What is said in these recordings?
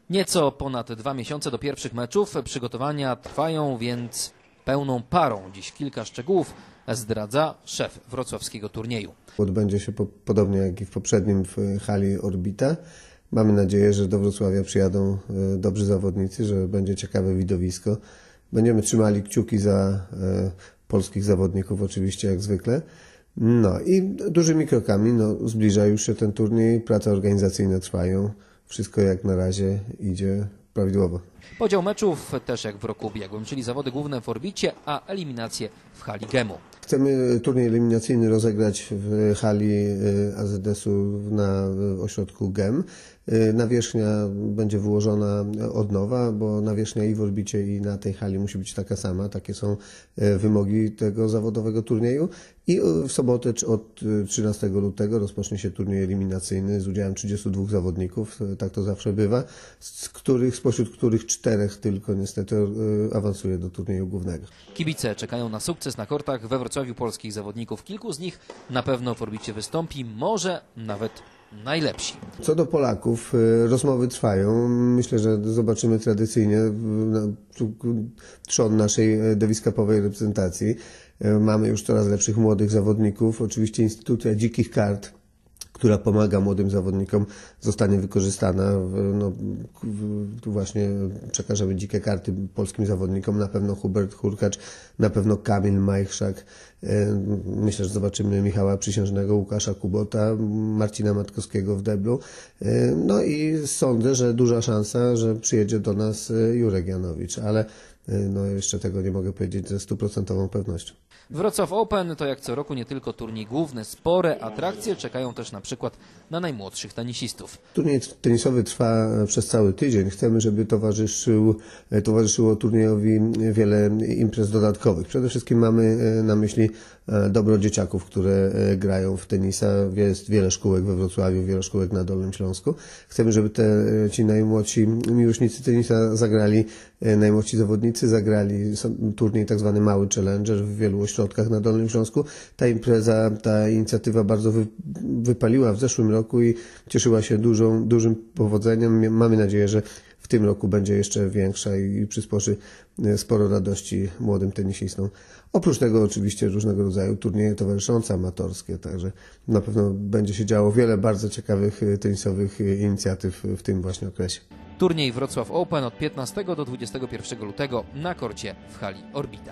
Nieco ponad 2 miesiące do pierwszych meczów. Przygotowania trwają więc pełną parą. Dziś kilka szczegółów zdradza szef wrocławskiego turnieju. Odbędzie się podobnie jak i w poprzednim w hali Orbita. Mamy nadzieję, że do Wrocławia przyjadą dobrzy zawodnicy, że będzie ciekawe widowisko. Będziemy trzymali kciuki za polskich zawodników oczywiście jak zwykle. No i dużymi krokami zbliża już się ten turniej, prace organizacyjne trwają. Wszystko jak na razie idzie prawidłowo. Podział meczów też jak w roku ubiegłym, czyli zawody główne w Orbicie, a eliminacje w hali Gemu. Chcemy turniej eliminacyjny rozegrać w hali AZS-u na ośrodku GEM. Nawierzchnia będzie wyłożona od nowa, bo nawierzchnia i w Orbicie, i na tej hali musi być taka sama. Takie są wymogi tego zawodowego turnieju. I w sobotę od 13 lutego rozpocznie się turniej eliminacyjny z udziałem 32 zawodników. Tak to zawsze bywa, spośród których 4 tylko niestety awansuje do turnieju głównego. Kibice czekają na sukces na kortach we Wrocławiu polskich zawodników. Kilku z nich na pewno w Orbicie wystąpi, może nawet najlepsi. Co do Polaków, rozmowy trwają. Myślę, że zobaczymy tradycyjnie trzon naszej Davis Cupowej reprezentacji. Mamy już coraz lepszych młodych zawodników. Oczywiście instytucja dzikich kart, która pomaga młodym zawodnikom, zostanie wykorzystana. Tu właśnie przekażemy dzikie karty polskim zawodnikom. Na pewno Hubert Hurkacz, na pewno Kamil Majchrzak. Myślę, że zobaczymy Michała Przysiężnego, Łukasza Kubota, Marcina Matkowskiego w deblu. No i sądzę, że duża szansa, że przyjedzie do nas Jurek Janowicz, ale jeszcze tego nie mogę powiedzieć ze 100% pewnością. Wrocław Open to jak co roku nie tylko turniej główny, spore atrakcje czekają też na przykład na najmłodszych tenisistów. Turniej tenisowy trwa przez cały tydzień. Chcemy, żeby towarzyszyło turniejowi wiele imprez dodatkowych. Przede wszystkim mamy na myśli dobro dzieciaków, które grają w tenisa. Jest wiele szkółek we Wrocławiu, wiele szkółek na Dolnym Śląsku. Chcemy, żeby ci najmłodsi miłośnicy tenisa zagrali, najmłodsi zawodnicy zagrali turniej tak zwany Mały Challenger w wielu ośrodkach na Dolnym Śląsku. Ta inicjatywa bardzo wypaliła w zeszłym roku i cieszyła się dużym powodzeniem. Mamy nadzieję, że w tym roku będzie jeszcze większa i przysporzy sporo radości młodym tenisistom. Oprócz tego oczywiście różnego rodzaju turnieje towarzyszące, amatorskie, także na pewno będzie się działo wiele bardzo ciekawych tenisowych inicjatyw w tym właśnie okresie. Turniej Wrocław Open od 15 do 21 lutego na korcie w hali Orbita.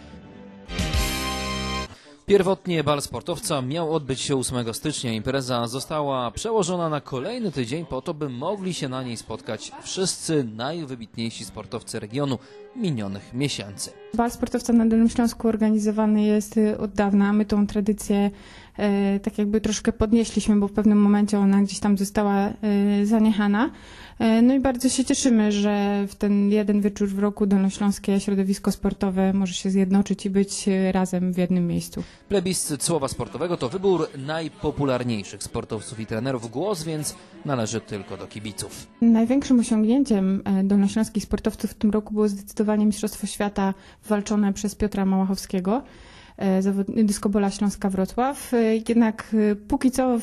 Pierwotnie bal sportowca miał odbyć się 8 stycznia. Impreza została przełożona na kolejny tydzień po to, by mogli się na niej spotkać wszyscy najwybitniejsi sportowcy regionu minionych miesięcy. Bal sportowca na Dolnym Śląsku organizowany jest od dawna. My tą tradycję tak jakby troszkę podnieśliśmy, bo w pewnym momencie ona gdzieś tam została zaniechana. No i bardzo się cieszymy, że w ten jeden wieczór w roku dolnośląskie środowisko sportowe może się zjednoczyć i być razem w jednym miejscu. Plebiscyt słowa sportowego to wybór najpopularniejszych sportowców i trenerów. Głos więc należy tylko do kibiców. Największym osiągnięciem dolnośląskich sportowców w tym roku było zdecydowanie Mistrzostwo Świata walczone przez Piotra Małachowskiego, dyskobola Śląska Wrocław. Jednak póki co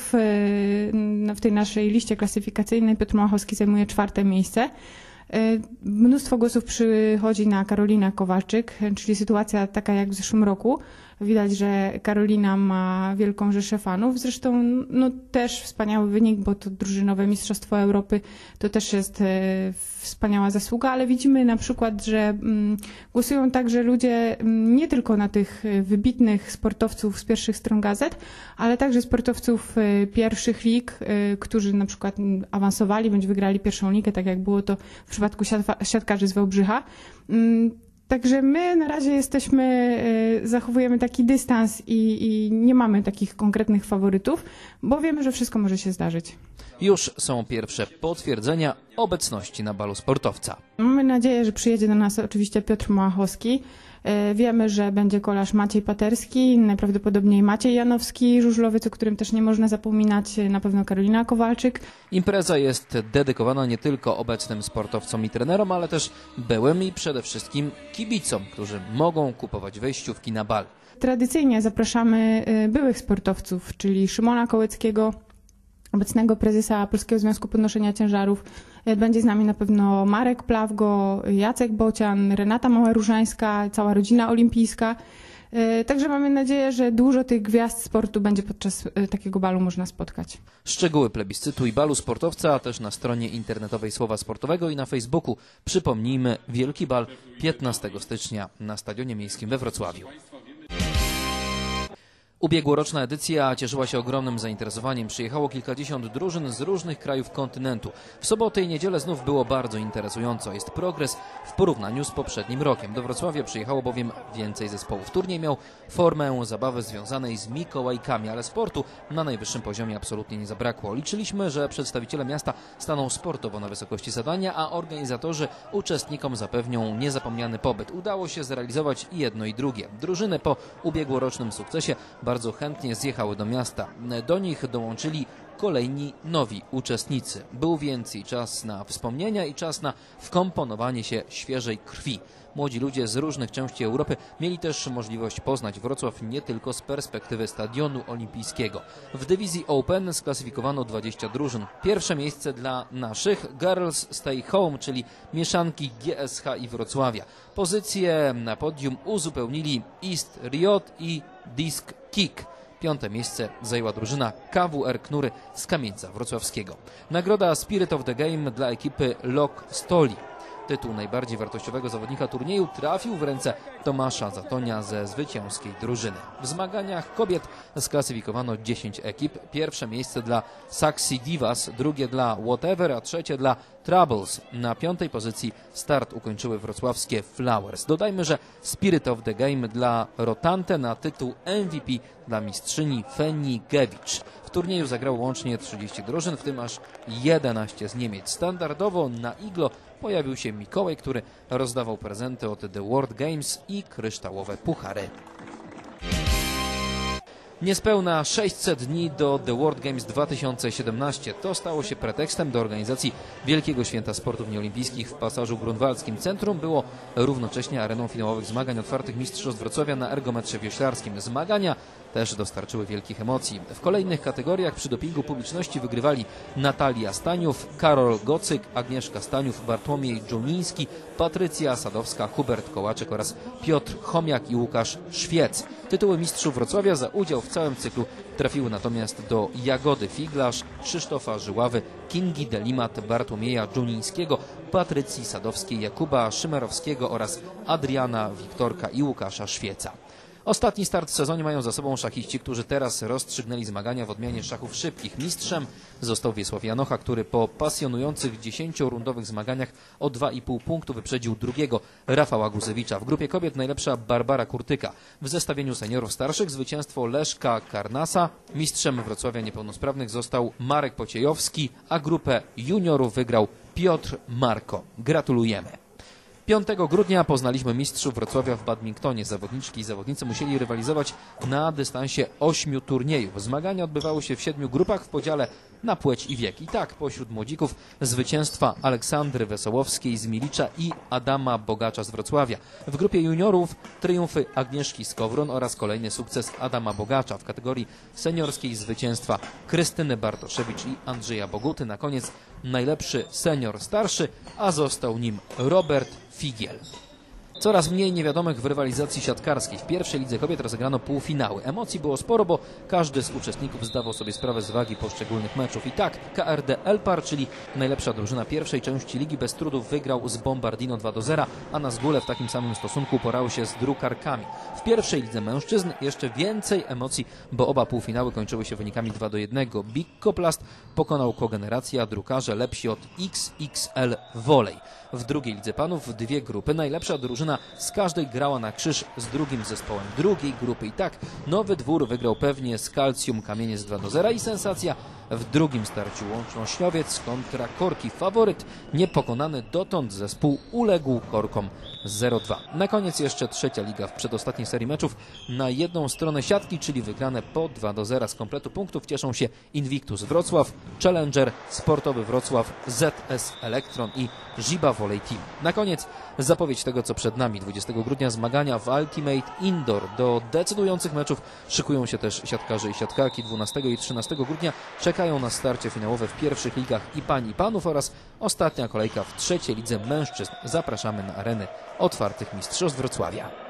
w tej naszej liście klasyfikacyjnej Piotr Małachowski zajmuje 4. miejsce. Mnóstwo głosów przychodzi na Karolinę Kowalczyk, czyli sytuacja taka jak w zeszłym roku. Widać, że Karolina ma wielką rzeszę fanów. Zresztą też wspaniały wynik, bo to drużynowe Mistrzostwo Europy to też jest wspaniała zasługa, ale widzimy na przykład, że głosują także ludzie nie tylko na tych wybitnych sportowców z pierwszych stron gazet, ale także sportowców pierwszych lig, którzy na przykład awansowali bądź wygrali pierwszą ligę, tak jak było to w przypadku siatkarzy z Wałbrzycha. Także my na razie zachowujemy taki dystans i nie mamy takich konkretnych faworytów, bo wiemy, że wszystko może się zdarzyć. Już są pierwsze potwierdzenia obecności na balu sportowca. Mamy nadzieję, że przyjedzie do nas oczywiście Piotr Małachowski. Wiemy, że będzie kolarz Maciej Paterski, najprawdopodobniej Maciej Janowski, żużlowiec, o którym też nie można zapominać, na pewno Karolina Kowalczyk. Impreza jest dedykowana nie tylko obecnym sportowcom i trenerom, ale też byłym i przede wszystkim kibicom, którzy mogą kupować wejściówki na bal. Tradycyjnie zapraszamy byłych sportowców, czyli Szymona Kołeckiego, obecnego prezesa Polskiego Związku Podnoszenia Ciężarów. Będzie z nami na pewno Marek Plawgo, Jacek Bocian, Renata Mała-Różańska, cała rodzina olimpijska. Także mamy nadzieję, że dużo tych gwiazd sportu będzie podczas takiego balu można spotkać. Szczegóły plebiscytu i balu sportowca, a też na stronie internetowej Słowa Sportowego i na Facebooku. Przypomnijmy, Wielki Bal 15 stycznia na Stadionie Miejskim we Wrocławiu. Ubiegłoroczna edycja cieszyła się ogromnym zainteresowaniem. Przyjechało kilkadziesiąt drużyn z różnych krajów kontynentu. W sobotę i niedzielę znów było bardzo interesująco. Jest progres w porównaniu z poprzednim rokiem. Do Wrocławia przyjechało bowiem więcej zespołów. Turniej miał formę zabawy związanej z Mikołajkami, ale sportu na najwyższym poziomie absolutnie nie zabrakło. Liczyliśmy, że przedstawiciele miasta staną sportowo na wysokości zadania, a organizatorzy uczestnikom zapewnią niezapomniany pobyt. Udało się zrealizować i jedno i drugie. Drużyny po ubiegłorocznym sukcesie bardzo chętnie zjechały do miasta. Do nich dołączyli kolejni nowi uczestnicy. Był więc i czas na wspomnienia i czas na wkomponowanie się świeżej krwi. Młodzi ludzie z różnych części Europy mieli też możliwość poznać Wrocław nie tylko z perspektywy Stadionu Olimpijskiego. W dywizji Open sklasyfikowano 20 drużyn. Pierwsze miejsce dla naszych Girls Stay Home, czyli mieszanki GSH i Wrocławia. Pozycje na podium uzupełnili East Riot i Disc Kick. 5. miejsce zajęła drużyna KWR Knury z Kamieńca Wrocławskiego. Nagroda Spirit of the Game dla ekipy Lok Stoli. Tytuł najbardziej wartościowego zawodnika turnieju trafił w ręce Tomasza Zatonia ze zwycięskiej drużyny. W zmaganiach kobiet sklasyfikowano 10 ekip. Pierwsze miejsce dla Saxy Divas, drugie dla Whatever, a trzecie dla Troubles. Na 5. pozycji start ukończyły wrocławskie Flowers. Dodajmy, że Spirit of the Game dla Rotante, na tytuł MVP dla mistrzyni Fenigiewicz. W turnieju zagrało łącznie 30 drużyn, w tym aż 11 z Niemiec. Standardowo na iglo pojawił się Mikołaj, który rozdawał prezenty od The World Games i kryształowe puchary. Niespełna 600 dni do The World Games 2017. To stało się pretekstem do organizacji Wielkiego Święta Sportów Nieolimpijskich w Pasażu Grunwaldzkim. Centrum było równocześnie areną finałowych zmagań otwartych mistrzostw Wrocławia na ergometrze wioślarskim. Zmagania też dostarczyły wielkich emocji. W kolejnych kategoriach przy dopingu publiczności wygrywali Natalia Staniów, Karol Gocyk, Agnieszka Staniów, Bartłomiej Dżuniński, Patrycja Sadowska, Hubert Kołaczek oraz Piotr Chomiak i Łukasz Szwiec. Tytuły mistrzów Wrocławia za udział w całym cyklu trafiły natomiast do Jagody Figlarz, Krzysztofa Żyławy, Kingi Delimat, Bartłomieja Dżunińskiego, Patrycji Sadowskiej, Jakuba Szymerowskiego oraz Adriana Wiktorka i Łukasza Szwieca. Ostatni start w sezonie mają za sobą szachiści, którzy teraz rozstrzygnęli zmagania w odmianie szachów szybkich. Mistrzem został Wiesław Janocha, który po pasjonujących 10-rundowych zmaganiach o 2,5 punktu wyprzedził drugiego Rafała Guzewicza. W grupie kobiet najlepsza Barbara Kurtyka. W zestawieniu seniorów starszych zwycięstwo Leszka Karnasa. Mistrzem Wrocławia Niepełnosprawnych został Marek Pociejowski, a grupę juniorów wygrał Piotr Marko. Gratulujemy. 5 grudnia poznaliśmy mistrzów Wrocławia w badmintonie. Zawodniczki i zawodnicy musieli rywalizować na dystansie 8 turniejów. Zmagania odbywały się w 7 grupach w podziale na płeć i wiek. I tak pośród młodzików zwycięstwa Aleksandry Wesołowskiej z Milicza i Adama Bogacza z Wrocławia. W grupie juniorów triumfy Agnieszki Skowron oraz kolejny sukces Adama Bogacza. W kategorii seniorskiej zwycięstwa Krystyny Bartoszewicz i Andrzeja Boguty. Na koniec najlepszy senior starszy, a został nim Robert Figiel. Coraz mniej niewiadomych w rywalizacji siatkarskiej. W pierwszej lidze kobiet rozegrano półfinały. Emocji było sporo, bo każdy z uczestników zdawał sobie sprawę z wagi poszczególnych meczów. I tak KRD Elpar, czyli najlepsza drużyna pierwszej części ligi, bez trudów wygrał z Bombardino 2-0, a na Zgóle w takim samym stosunku porały się z Drukarkami. W pierwszej lidze mężczyzn jeszcze więcej emocji, bo oba półfinały kończyły się wynikami 2-1. Bikkoplast pokonał Kogeneracja, a Drukarze lepsi od XXL Volley. W drugiej lidze panów dwie grupy. Najlepsza drużyna z każdej grała na krzyż z drugim zespołem drugiej grupy. I tak Nowy Dwór wygrał pewnie z Kalcium Kamieniec 2-0 i sensacja w drugim starciu Łącznośniowiec kontra Korki. Faworyt niepokonany dotąd zespół uległ Korkom 0-2. Na koniec jeszcze trzecia liga w przedostatniej serii meczów. Na jedną stronę siatki, czyli wygrane po 2-0. Z kompletu punktów cieszą się Invictus Wrocław, Challenger, Sportowy Wrocław, ZS Elektron i Ziba Volley Team. Na koniec zapowiedź tego, co przed nami. 20 grudnia zmagania w Ultimate Indoor. Do decydujących meczów szykują się też siatkarze i siatkarki. 12 i 13 grudnia czeka Czekają na starcie finałowe w pierwszych ligach i pań i panów oraz ostatnia kolejka w trzeciej lidze mężczyzn. Zapraszamy na areny otwartych mistrzostw Wrocławia.